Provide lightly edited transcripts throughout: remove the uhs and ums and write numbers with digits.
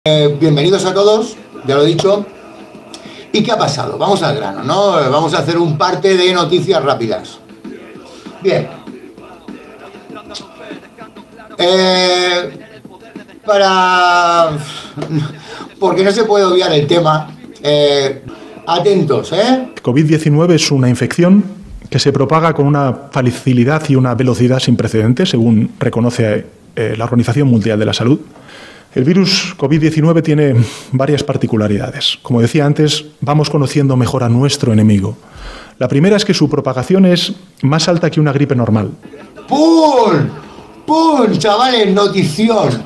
Bienvenidos a todos, ya lo he dicho. ¿Y qué ha pasado? Vamos al grano, ¿no? Vamos a hacer un parte de noticias rápidas. Bien. Porque no se puede obviar el tema. Atentos, ¿eh? COVID-19 es una infección que se propaga con una facilidad y una velocidad sin precedentes, según reconoce la Organización Mundial de la Salud. El virus COVID-19 tiene varias particularidades. Como decía antes, vamos conociendo mejor a nuestro enemigo. La primera es que su propagación es más alta que una gripe normal. ¡Pum! ¡Pum! Chavales, notición.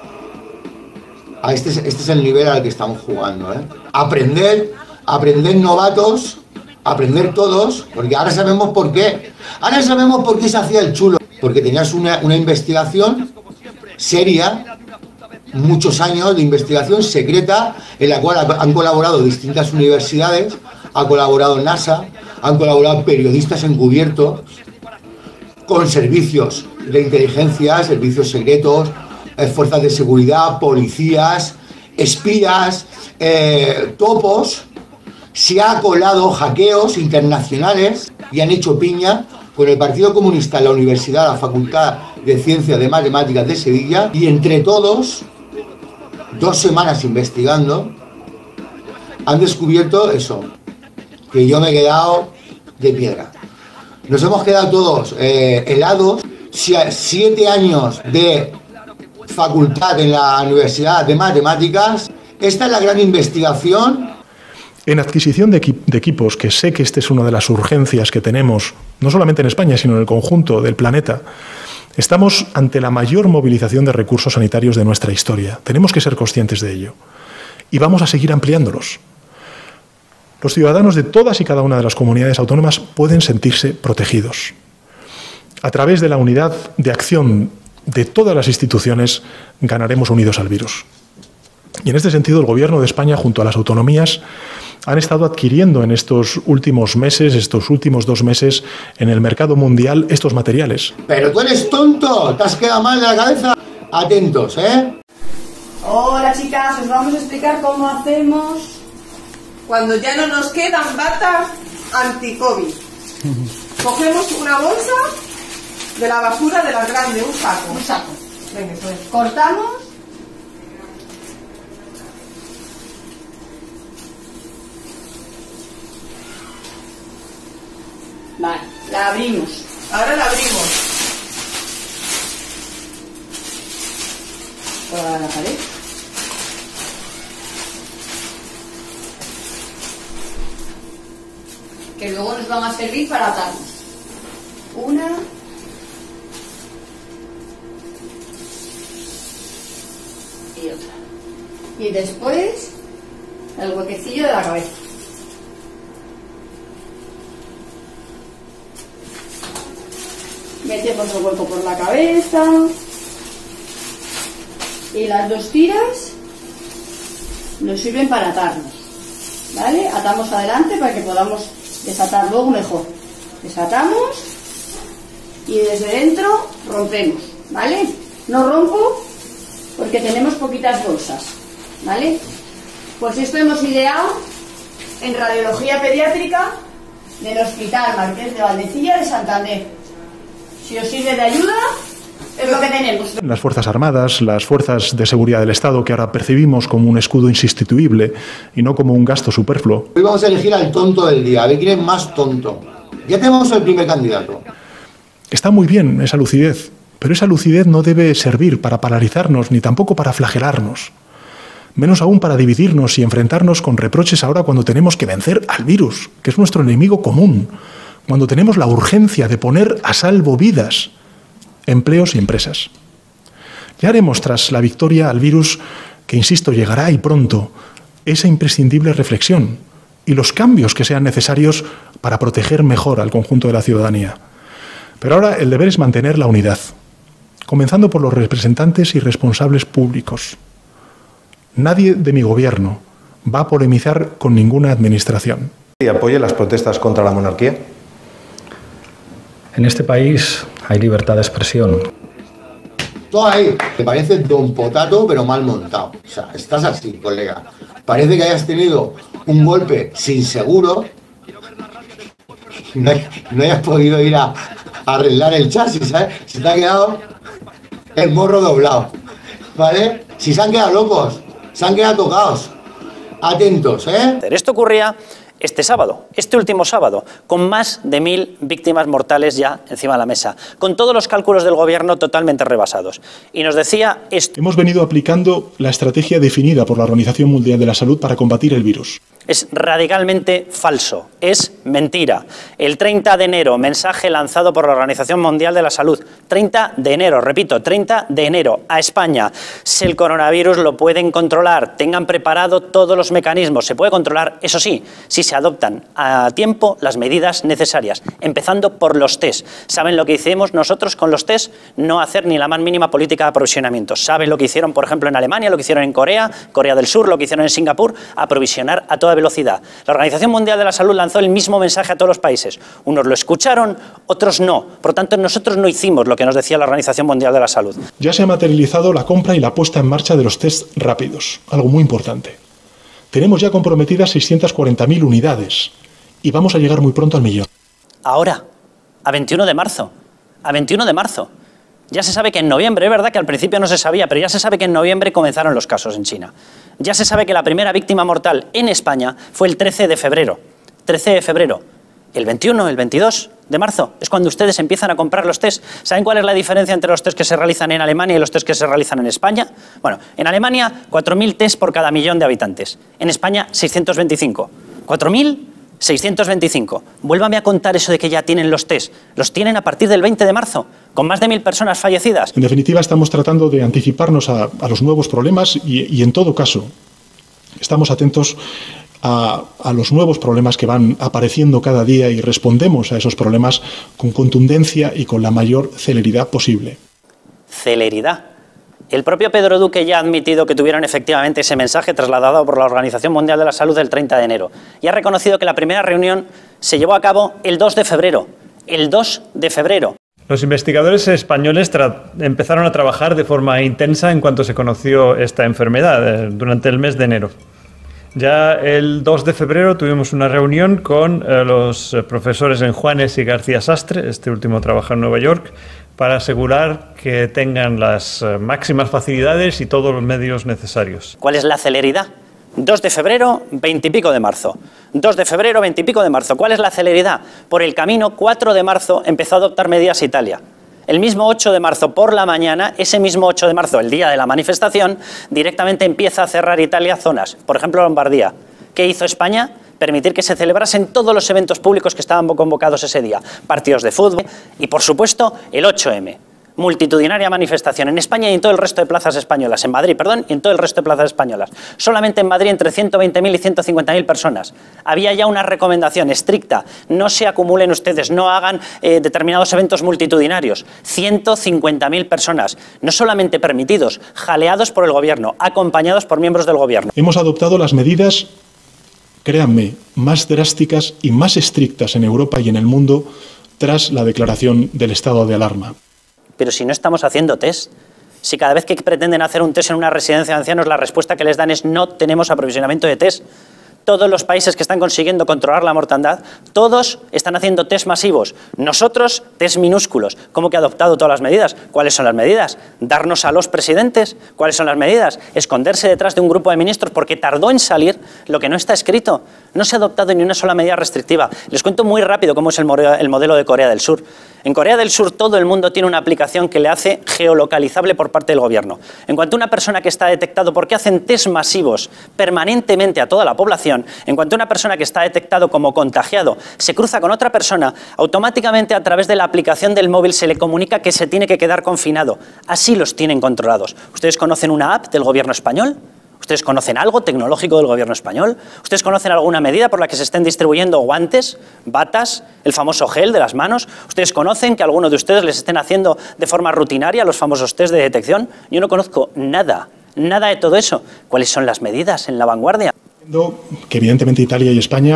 Este es el nivel al que estamos jugando, ¿eh? Aprender novatos, aprender todos, porque ahora sabemos por qué. Ahora sabemos por qué se hacía el chulo. Porque tenías una investigación seria, muchos años de investigación secreta, en la cual han colaborado distintas universidades, ha colaborado NASA, han colaborado periodistas encubiertos, con servicios de inteligencia, servicios secretos, fuerzas de seguridad, policías, espías, topos. Se ha colado hackeos internacionales y han hecho piña con el Partido Comunista en la Universidad, la Facultad de Ciencias de Matemáticas de Sevilla, y entre todos, 2 semanas investigando, han descubierto eso, que yo me he quedado de piedra. Nos hemos quedado todos helados. 7 años de facultad en la Universidad de Matemáticas. Esta es la gran investigación. En adquisición de equipos, que sé que esta es una de las urgencias que tenemos, no solamente en España, sino en el conjunto del planeta, estamos ante la mayor movilización de recursos sanitarios de nuestra historia. Tenemos que ser conscientes de ello. Y vamos a seguir ampliándolos. Los ciudadanos de todas y cada una de las comunidades autónomas pueden sentirse protegidos. A través de la unidad de acción de todas las instituciones, ganaremos unidos al virus. Y en este sentido, el Gobierno de España, junto a las autonomías, han estado adquiriendo en estos últimos meses, estos últimos 2 meses, en el mercado mundial, estos materiales. Pero tú eres tonto, te has quedado mal de la cabeza. Atentos, ¿eh? Hola chicas, os vamos a explicar cómo hacemos cuando ya no nos quedan batas anti-COVID. Cogemos una bolsa de la basura de las grandes, un saco. Un saco. Venga, eso es. Cortamos. Vale, la abrimos. Ahora la abrimos. Por la pared. Que luego nos van a servir para atarnos. Una. Y otra. Y después el huequecillo de la cabeza. Metemos el hueco por la cabeza y las 2 tiras nos sirven para atarnos, ¿vale? Atamos adelante para que podamos desatar luego mejor. Desatamos y desde dentro rompemos, ¿vale? No rompo porque tenemos poquitas bolsas, ¿vale? Pues esto hemos ideado en radiología pediátrica del Hospital Marqués de Valdecilla de Santander. Si os sirve de ayuda, es lo que tenemos. Las Fuerzas Armadas, las fuerzas de seguridad del Estado, que ahora percibimos como un escudo insustituible y no como un gasto superfluo. Hoy vamos a elegir al tonto del día, a ver quién es más tonto. Ya tenemos el primer candidato. Está muy bien esa lucidez, pero esa lucidez no debe servir para paralizarnos ni tampoco para flagelarnos. Menos aún para dividirnos y enfrentarnos con reproches ahora cuando tenemos que vencer al virus, que es nuestro enemigo común. Cuando tenemos la urgencia de poner a salvo vidas, empleos y empresas. Ya haremos, tras la victoria al virus, que insisto, llegará y pronto, esa imprescindible reflexión y los cambios que sean necesarios para proteger mejor al conjunto de la ciudadanía. Pero ahora el deber es mantener la unidad, comenzando por los representantes y responsables públicos. Nadie de mi gobierno va a polemizar con ninguna administración. ¿Y apoya las protestas contra la monarquía? En este país hay libertad de expresión. Todo ahí. Te parece Don Potato, pero mal montado. O sea, estás así, colega. Parece que hayas tenido un golpe sin seguro. No hayas podido ir a arreglar el chasis, ¿sabes? Se te ha quedado el morro doblado, ¿vale? Si se han quedado locos, se han quedado tocados. Atentos, ¿eh? Esto ocurría este sábado, este último sábado, con más de 1000 víctimas mortales ya encima de la mesa, con todos los cálculos del gobierno totalmente rebasados. Y nos decía esto. Hemos venido aplicando la estrategia definida por la Organización Mundial de la Salud para combatir el virus. Es radicalmente falso, es mentira. El 30 de enero, mensaje lanzado por la Organización Mundial de la Salud, 30 de enero, repito, 30 de enero, a España. Si el coronavirus lo pueden controlar, tengan preparado todos los mecanismos, se puede controlar, eso sí, si se adoptan a tiempo las medidas necesarias, empezando por los test. ¿Saben lo que hicimos nosotros con los test? No hacer ni la más mínima política de aprovisionamiento. ¿Saben lo que hicieron, por ejemplo, en Alemania, lo que hicieron en Corea, Corea del Sur, lo que hicieron en Singapur? Aprovisionar a toda velocidad. La Organización Mundial de la Salud lanzó el mismo mensaje a todos los países. Unos lo escucharon, otros no. Por tanto, nosotros no hicimos lo que nos decía la Organización Mundial de la Salud. Ya se ha materializado la compra y la puesta en marcha de los test rápidos, algo muy importante. Tenemos ya comprometidas 640.000 unidades y vamos a llegar muy pronto al 1.000.000. Ahora, a 21 de marzo. A 21 de marzo. Ya se sabe que en noviembre, es verdad que al principio no se sabía, pero ya se sabe que en noviembre comenzaron los casos en China. Ya se sabe que la primera víctima mortal en España fue el 13 de febrero. 13 de febrero. El 21, el 22 de marzo es cuando ustedes empiezan a comprar los test. ¿Saben cuál es la diferencia entre los test que se realizan en Alemania y los test que se realizan en España? Bueno, en Alemania 4.000 test por cada millón de habitantes. En España 625. 4.625. Vuélvame a contar eso de que ya tienen los test. Los tienen a partir del 20 de marzo, con más de 1.000 personas fallecidas. En definitiva, estamos tratando de anticiparnos a los nuevos problemas y en todo caso, estamos atentos a los nuevos problemas que van apareciendo cada día y respondemos a esos problemas con contundencia y con la mayor celeridad posible. Celeridad. El propio Pedro Duque ya ha admitido que tuvieron efectivamente ese mensaje trasladado por la Organización Mundial de la Salud el 30 de enero. Y ha reconocido que la primera reunión se llevó a cabo el 2 de febrero. El 2 de febrero. Los investigadores españoles empezaron a trabajar de forma intensa en cuanto se conoció esta enfermedad, durante el mes de enero. Ya el 2 de febrero tuvimos una reunión con los profesores Enjuanes y García Sastre, este último trabaja en Nueva York, para asegurar que tengan las máximas facilidades y todos los medios necesarios. ¿Cuál es la celeridad? 2 de febrero, 20 y pico de marzo. 2 de febrero, 20 y pico de marzo. ¿Cuál es la celeridad? Por el camino, 4 de marzo empezó a adoptar medidas Italia. El mismo 8 de marzo por la mañana, ese mismo 8 de marzo, el día de la manifestación, directamente empieza a cerrar Italia zonas. Por ejemplo, Lombardía. ¿Qué hizo España? Permitir que se celebrasen todos los eventos públicos que estaban convocados ese día. Partidos de fútbol y, por supuesto, el 8M. Multitudinaria manifestación en España y en todo el resto de plazas españolas, en Madrid, perdón, y en todo el resto de plazas españolas. Solamente en Madrid entre 120.000 y 150.000 personas. Había ya una recomendación estricta, no se acumulen ustedes, no hagan determinados eventos multitudinarios. 150.000 personas, no solamente permitidos, jaleados por el gobierno, acompañados por miembros del gobierno. Hemos adoptado las medidas, créanme, más drásticas y más estrictas en Europa y en el mundo tras la declaración del estado de alarma. Pero si no estamos haciendo test, si cada vez que pretenden hacer un test en una residencia de ancianos la respuesta que les dan es no tenemos aprovisionamiento de test. Todos los países que están consiguiendo controlar la mortandad, todos están haciendo test masivos. Nosotros, test minúsculos. ¿Cómo que ha adoptado todas las medidas? ¿Cuáles son las medidas? ¿Darnos a los presidentes? ¿Cuáles son las medidas? Esconderse detrás de un grupo de ministros porque tardó en salir lo que no está escrito. No se ha adoptado ni una sola medida restrictiva. Les cuento muy rápido cómo es el modelo de Corea del Sur. En Corea del Sur todo el mundo tiene una aplicación que le hace geolocalizable por parte del gobierno. En cuanto a una persona que está detectado, porque hacen test masivos permanentemente a toda la población, en cuanto a una persona que está detectado como contagiado, se cruza con otra persona, automáticamente a través de la aplicación del móvil se le comunica que se tiene que quedar confinado. Así los tienen controlados. ¿Ustedes conocen una app del gobierno español? ¿Ustedes conocen algo tecnológico del gobierno español? ¿Ustedes conocen alguna medida por la que se estén distribuyendo guantes, batas, el famoso gel de las manos? ¿Ustedes conocen que alguno de ustedes les estén haciendo de forma rutinaria los famosos test de detección? Yo no conozco nada, nada de todo eso. ¿Cuáles son las medidas en la vanguardia? Que evidentemente Italia y España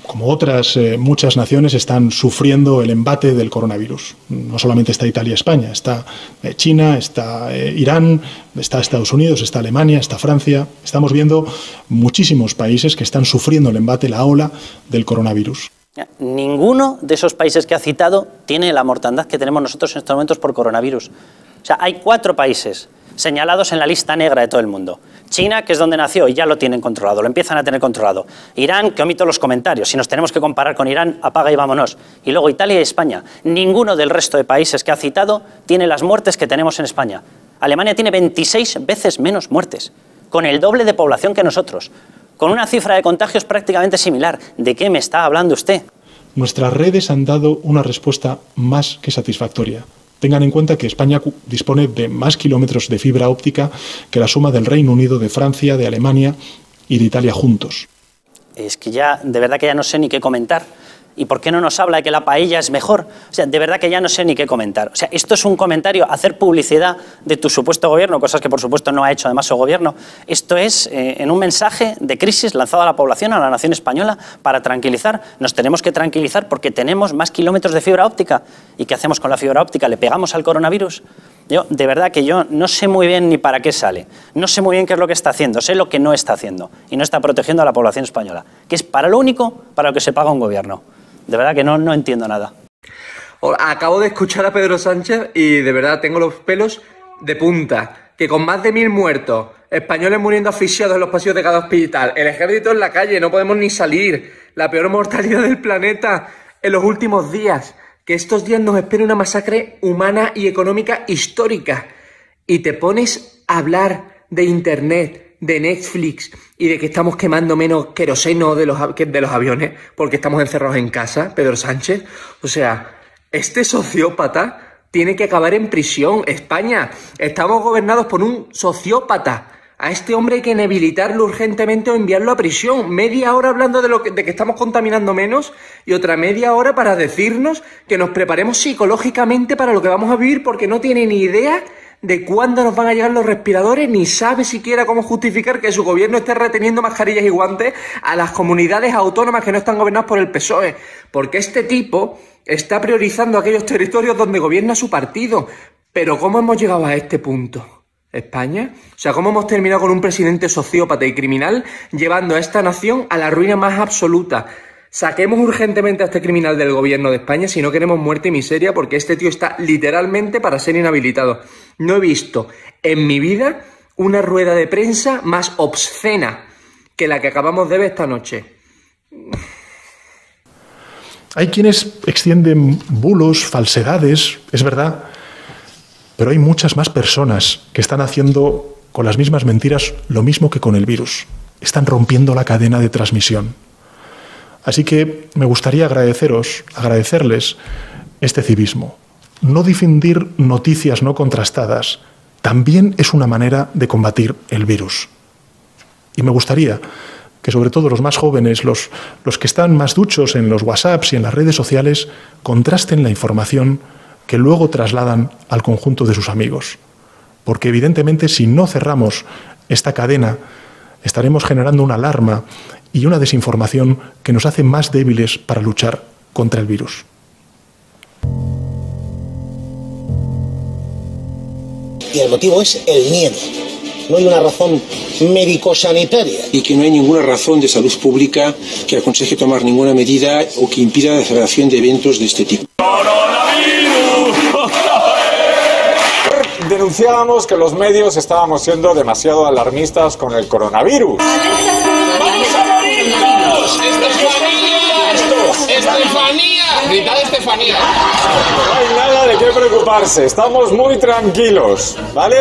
como otras muchas naciones, están sufriendo el embate del coronavirus. No solamente está Italia y España, está China, está Irán, está Estados Unidos, está Alemania, está Francia. Estamos viendo muchísimos países que están sufriendo el embate, la ola del coronavirus. Ninguno de esos países que ha citado tiene la mortandad que tenemos nosotros en estos momentos por coronavirus. O sea, hay 4 países señalados en la lista negra de todo el mundo. China, que es donde nació, y ya lo tienen controlado, lo empiezan a tener controlado. Irán, que omito los comentarios, si nos tenemos que comparar con Irán, apaga y vámonos. Y luego Italia y España. Ninguno del resto de países que ha citado tiene las muertes que tenemos en España. Alemania tiene 26 veces menos muertes, con el doble de población que nosotros, con una cifra de contagios prácticamente similar. ¿De qué me está hablando usted? Nuestras redes han dado una respuesta más que satisfactoria. Tengan en cuenta que España dispone de más kilómetros de fibra óptica que la suma del Reino Unido, de Francia, de Alemania y de Italia juntos. Es que ya, de verdad que ya no sé ni qué comentar. ¿Y por qué no nos habla de que la paella es mejor? O sea, de verdad que ya no sé ni qué comentar. O sea, esto es un comentario, hacer publicidad de tu supuesto gobierno, cosas que por supuesto no ha hecho además su gobierno. Esto es en un mensaje de crisis lanzado a la población, a la nación española, para tranquilizar. Nos tenemos que tranquilizar porque tenemos más kilómetros de fibra óptica. ¿Y qué hacemos con la fibra óptica? ¿Le pegamos al coronavirus? Yo, de verdad que yo no sé muy bien ni para qué sale. No sé muy bien qué es lo que está haciendo. Sé lo que no está haciendo. Y no está protegiendo a la población española. Que es para lo único para lo que se paga un gobierno. De verdad que no entiendo nada. Acabo de escuchar a Pedro Sánchez y de verdad tengo los pelos de punta. Que con más de 1000 muertos, españoles muriendo asfixiados en los pasillos de cada hospital, el ejército en la calle, no podemos ni salir, la peor mortalidad del planeta en los últimos días, que estos días nos espera una masacre humana y económica histórica. Y te pones a hablar de internet, de Netflix y de que estamos quemando menos queroseno de los aviones porque estamos encerrados en casa, Pedro Sánchez. O sea, este sociópata tiene que acabar en prisión. España, estamos gobernados por un sociópata. A este hombre hay que inhabilitarlo urgentemente o enviarlo a prisión. Media hora hablando de que estamos contaminando menos y otra media hora para decirnos que nos preparemos psicológicamente para lo que vamos a vivir porque no tiene ni idea de cuándo nos van a llegar los respiradores, ni sabe siquiera cómo justificar que su gobierno esté reteniendo mascarillas y guantes a las comunidades autónomas que no están gobernadas por el PSOE. Porque este tipo está priorizando aquellos territorios donde gobierna su partido. Pero ¿cómo hemos llegado a este punto? ¿España? O sea, ¿cómo hemos terminado con un presidente sociópata y criminal llevando a esta nación a la ruina más absoluta? Saquemos urgentemente a este criminal del gobierno de España si no queremos muerte y miseria, porque este tío está literalmente para ser inhabilitado. No he visto en mi vida una rueda de prensa más obscena que la que acabamos de ver esta noche. Hay quienes extienden bulos, falsedades, es verdad, pero hay muchas más personas que están haciendo con las mismas mentiras lo mismo que con el virus. Están rompiendo la cadena de transmisión. Así que me gustaría agradecerles este civismo. No difundir noticias no contrastadas también es una manera de combatir el virus. Y me gustaría que sobre todo los más jóvenes, los que están más duchos en los WhatsApps y en las redes sociales, contrasten la información que luego trasladan al conjunto de sus amigos. Porque evidentemente si no cerramos esta cadena, estaremos generando una alarma y una desinformación que nos hace más débiles para luchar contra el virus. Y el motivo es el miedo. No hay una razón médico-sanitaria. Y que no hay ninguna razón de salud pública que aconseje tomar ninguna medida o que impida la celebración de eventos de este tipo. Denunciábamos que los medios estábamos siendo demasiado alarmistas con el coronavirus. ¡Vamos a morir todos! ¡Estefanía! ¡Estefanía! ¡Gritad Estefanía! No hay nada de qué preocuparse, estamos muy tranquilos, ¿vale?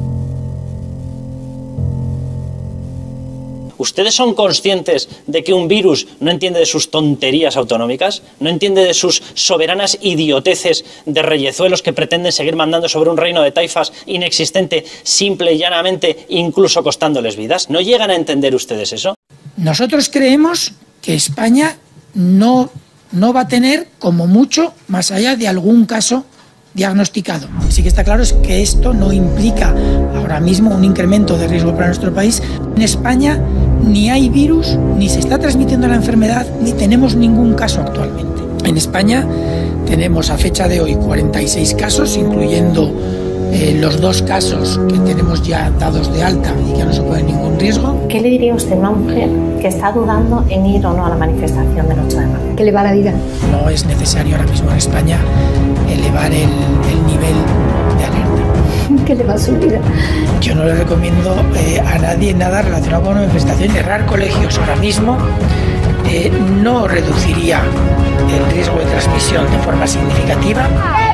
¿Ustedes son conscientes de que un virus no entiende de sus tonterías autonómicas? ¿No entiende de sus soberanas idioteces de reyezuelos que pretenden seguir mandando sobre un reino de taifas inexistente, simple y llanamente, incluso costándoles vidas? ¿No llegan a entender ustedes eso? Nosotros creemos que España no va a tener, como mucho, más allá de algún caso diagnosticado. Sí que está claro es que esto no implica ahora mismo un incremento de riesgo para nuestro país. En España ni hay virus, ni se está transmitiendo la enfermedad, ni tenemos ningún caso actualmente. En España tenemos a fecha de hoy 46 casos, incluyendo los 2 casos que tenemos ya dados de alta y que no suponen ningún riesgo. ¿Qué le diría usted a una mujer que está dudando en ir o no a la manifestación del 8 de marzo? ¿Qué le va la vida? No es necesario ahora mismo en España elevar el nivel de alerta. ¿Qué le va a su vida? Yo no le recomiendo a nadie nada relacionado con una manifestación. Cerrar colegios ahora mismo no reduciría el riesgo de transmisión de forma significativa.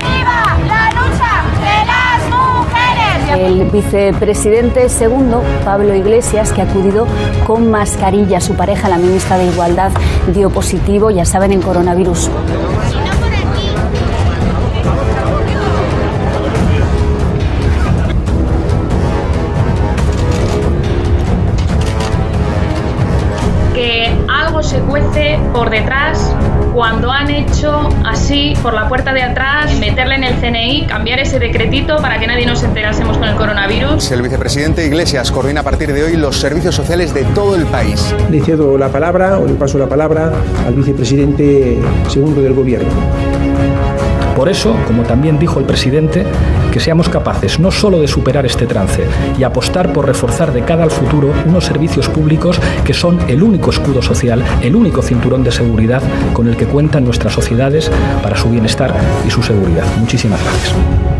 El vicepresidente segundo, Pablo Iglesias, que ha acudido con mascarilla. Su pareja, la ministra de Igualdad, dio positivo, ya saben, en coronavirus. Que algo se cuece por detrás cuando han hecho así por la puerta de atrás, meterle en el CNI, cambiar ese decretito para que nadie nos enterásemos con el coronavirus. El vicepresidente Iglesias coordina a partir de hoy los servicios sociales de todo el país. Le cedo la palabra, o le paso la palabra al vicepresidente segundo del Gobierno. Por eso, como también dijo el presidente, que seamos capaces no solo de superar este trance y apostar por reforzar de cara al futuro unos servicios públicos que son el único escudo social, el único cinturón de seguridad con el que cuentan nuestras sociedades para su bienestar y su seguridad. Muchísimas gracias.